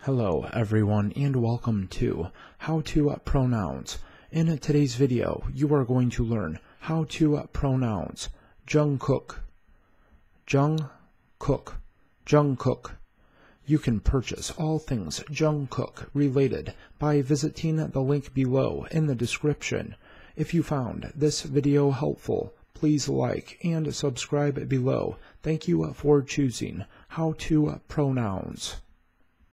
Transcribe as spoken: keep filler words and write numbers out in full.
Hello everyone and welcome to How to Pronounce. In today's video you are going to learn how to pronounce Jungkook, Jungkook, Jungkook. You can purchase all things Jungkook related by visiting the link below in the description. If you found this video helpful, please like and subscribe below. Thank you for choosing How to Pronounce.